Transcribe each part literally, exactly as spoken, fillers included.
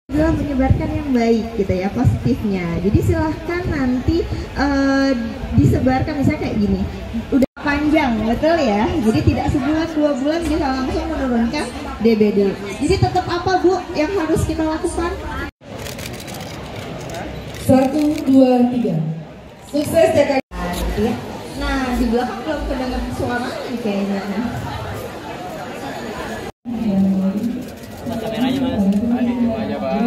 adalah menyebarkan yang baik gitu ya, positifnya. Jadi silahkan nanti uh, disebarkan misalnya kayak gini. Udah panjang, betul ya. Jadi tidak sebulan dua bulan bisa langsung menurunkan D B D. Jadi tetap apa Bu yang harus kita lakukan? Satu, dua, tiga. Sukses ya Kak. Nah di belakang belum kedengar suaranya kayaknya. Kameranya Mas, tadi coba aja Bang.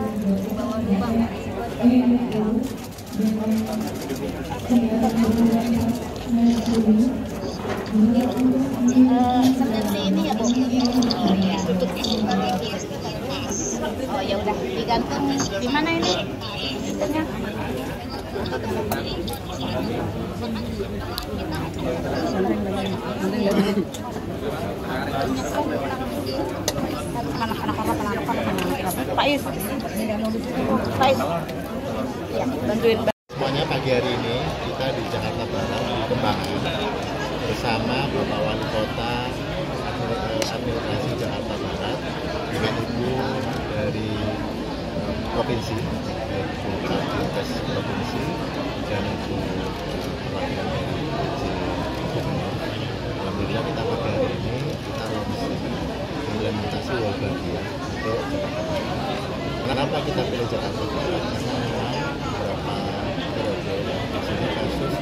Seperti ini ya Bu. Oh ya. Oh ya udah digantung. Di mana ini? Itunya. Pak Is, Pak Is, ya bantuin. Semuanya pagi hari ini kita di Jakarta Barat di Kembangan bersama Bapak Wali Kota Administrasi Jakarta Barat dengan Ibu dari uh, Provinsi, Ibu Dinkes Provinsi dan Ibu perwakilan dari Gubernur. Alhamdulillah kita pagi hari ini kita launching implementasi Wolbachia untuk Jakarta Barat. Kenapa kita pilih Jakarta Barat? Karena memang beberapa periode di sini kasus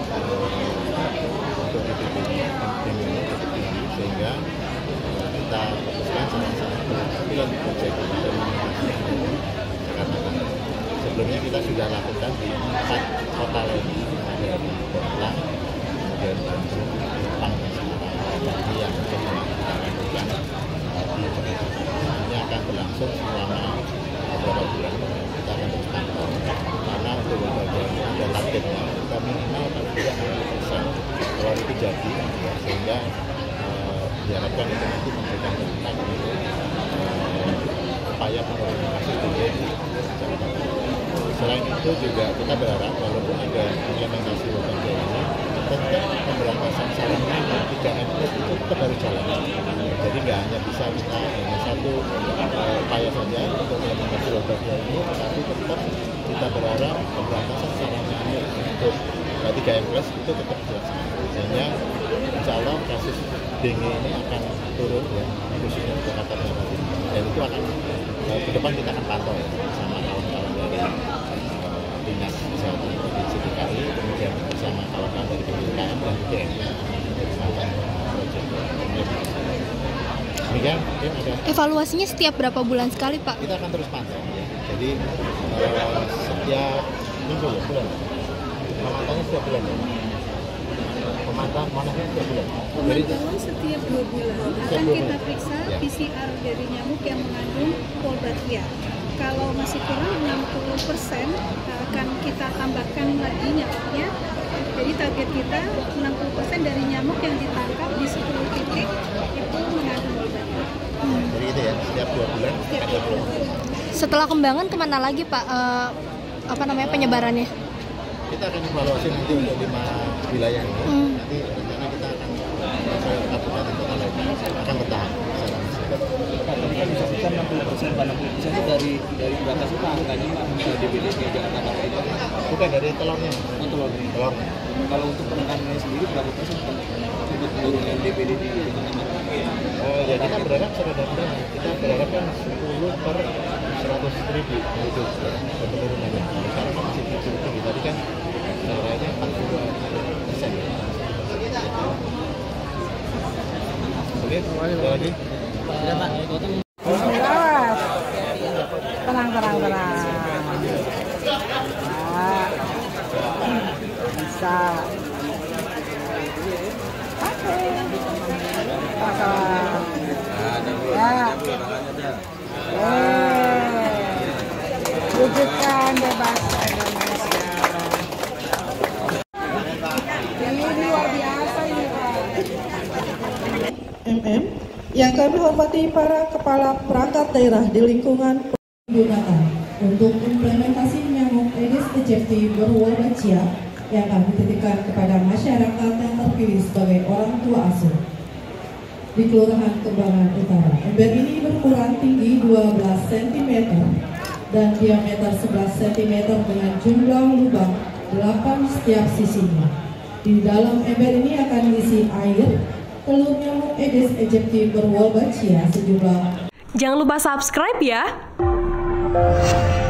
untuk D B D-nya epidemiolog cukup tinggi, sehingga kita fokuskan salah satu pilot proyek implementasi dari Jakarta Barat. Sebelumnya kita sudah lakukan di empat kota lainnya, ada di Malang, kemudian Bandung, Jepang, dan Semarang. Ini yang coba kita lakukan di Jakarta Barat. Ini akan berlangsung selama beberapa bulan. Kita akan terus pantau karena untuk Wolbachia ini ada targetnya kita minimal paling tidak enam puluh persen kalau itu jadi, ya, sehingga uh, diharapkan itu nanti memberikan dampak untuk uh, upaya penurunan kasus D B D di Jakarta Barat. Selain itu juga kita berharap walaupun ada implementasi Wolbachia ini, tetap pemberantasan sarang nyamuk tiga M plus itu tetap harus jalan. Jadi nggak hanya bisa kita hanya satu uh, upaya saja untuk implementasi Wolbachia ini, tetapi tetap kita berharap pemberantasan sarang nyamuk untuk uh, tiga M plus itu tetap dilaksanakan. Sehingga insya Allah kasus dengue ini akan turun ya, khususnya di Jakarta Barat ini. Dan itu akan uh, ke depan kita akan pantau ya, bersama kawan-kawan dari uh, Dinas Kesehatan Provinsi D K I, kemudian bersama kawan-kawan dari P P K M dan U G M bersama proyek. Demikian, ya, ada. Evaluasinya setiap berapa bulan sekali Pak? Kita akan terus pantau ya. Jadi uh, setiap minggu ya, bulan. Pemantauannya setiap bulan ya. Pemantauan monitoring setiap bulan. Pemantauan setiap dua bulan akan kita periksa ya. P C R dari nyamuk yang mengandung Wolbachia. Kalau masih kurang enam puluh persen akan kita tambahkan lagi nyamuknya. Jadi target kita enam puluh persen dari nyamuk yang ditangkap di sepuluh titik itu mengandung Wolbachia. Hmm. Jadi itu ya, setiap dua bulan Setiap ada belum. Setelah Kembangan kemana lagi Pak? Uh, apa namanya penyebarannya? Kita akan evaluasi nanti untuk lima wilayah ini. Hmm. Nanti rencana kita akan ke kabupaten kota lainnya akan bertahap. Tadi kan disebutkan enam puluh persen, enam puluh persen itu dari dari berapa sih Pak angkanya Pak D B D di Jakarta Barat itu? Bukan dari telurnya. Oh, telurnya. Telurnya. Kalau untuk penekanannya sendiri berapa persen Pak untuk menurunkan D B D di Jakarta Barat? Uh, ya kita berharap serendah-rendah. Kita berharap kan sepuluh per seratus ribu itu penurunannya. Sekarang kan masih cukup tinggi. Tadi kan sebenarnya empat puluh persen. Oke, ada lagi? Ya Pak. Tenang, tenang, tenang. Nah, bisa. Oke. Ya. Eh, wujudkan bebas Indonesia. Ini luar biasa ini Pak. M M yang kami hormati para kepala perangkat daerah di lingkungan penggunaan untuk implementasi nyamuk Aedes aegypti berwolbachia yang kami titipkan kepada masyarakat yang terpilih sebagai orang tua asuh. di Kelurahan Kembangan Utara. Ember ini berukuran tinggi dua belas sentimeter dan diameter sebelas sentimeter dengan jumlah lubang delapan setiap sisinya. Di dalam ember ini akan diisi air, telur nyamuk Aedes aegypti berwolbachia sejumlah. Jangan lupa subscribe ya.